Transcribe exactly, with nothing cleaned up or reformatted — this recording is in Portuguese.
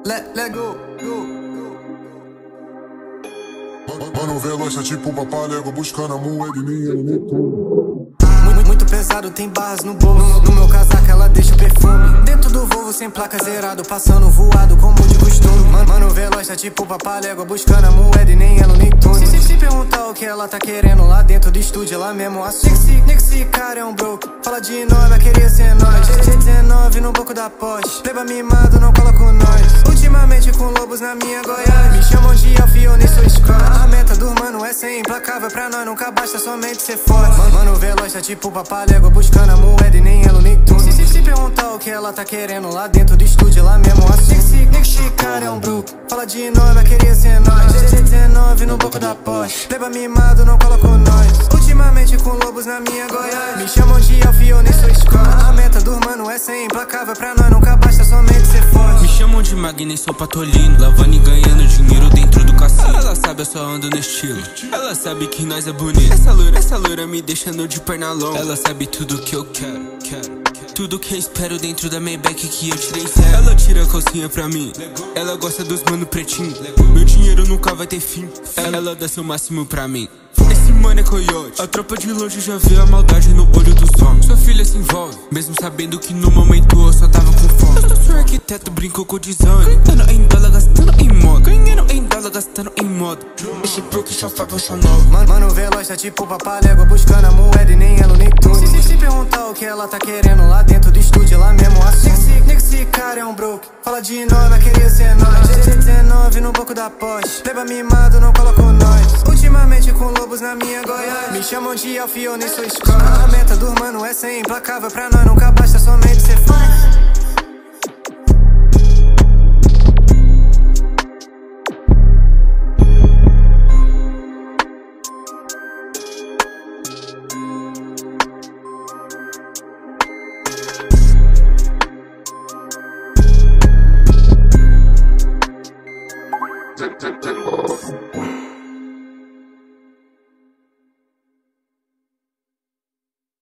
let, let go, go. Mano, veloz é tipo papalégua buscando a moeda e nem ela nem tudo. Muito, muito pesado, tem barras no bolso. No, no meu casaco ela deixa o perfume. Dentro do Volvo sem placa zerado, passando voado como de costume. Mano, mano veloz é tipo papalégua buscando a moeda e nem ela nem tudo. Se, se, se perguntar o que ela tá querendo lá dentro do estúdio, ela mesmo assume. Nesse, nesse cara é um broke, fala de nome, eu queria ser nós. dezenove no boco da Porsche, leva mimado, não cola com nós. Ultimamente com lobos na minha Goiás, me chamam de Alfie, eu nem sou Scott. A meta do mano é ser implacável, pra nós nunca basta somente ser forte. Mano, mano veloz é tipo papalégua buscando a moeda e nem ela nem tudo. Se, se, se perguntar o que ela tá querendo lá dentro do estúdio, ela mesmo assume. Nesse cara é um broke, fala de nome, eu queria ser nós. dezenove no boco da Porsche, leva mimado, não cola com nós. Ultimamente com lobos na minha Goiás, me chamam de Alfie, eu nem sou Scott. A meta do mano é ser implacável, pra nós nunca basta somente ser forte. Me chamam de Magni, sou patolino, lavando e ganhando dinheiro dentro do cassino. Ela sabe, eu só ando no estilo, ela sabe que nós é bonito. Essa loira, essa loira me deixando de perna longa. Ela sabe tudo que eu quero, quero, quero. Tudo que eu espero dentro da Maybach que eu tirei zero. Ela tira a calcinha pra mim, ela gosta dos mano pretinho. Meu dinheiro nunca vai ter fim, ela dá seu máximo pra mim. Esse mano é coiote, a tropa de longe já vê a maldade no olho dos homens. Sua filha se envolve, mesmo sabendo que no momento eu só tava com fome. Eu sou arquiteto, brincou com o design, ganhando em dólar, gastando em moda. Ganhando em dólar, gastando em moda. Esse broke só faz poxa nova. Mano, mano veloz é tipo papalégua buscando a moeda e nem ela nem tudo. Se, se, se perguntar o que ela tá querendo lá dentro do estúdio, ela mesmo assume. Nesse cara é um broke, fala de nome, eu queria ser nós. dezenove no boco da Porsche, leva mimado, não cola com nós. Ultimamente com lobos na minha Goiás, me chamam de Alfie, eu nem sou Scott. A meta do mano é ser implacável, pra nós nunca basta somente ser forte. Take, take, take.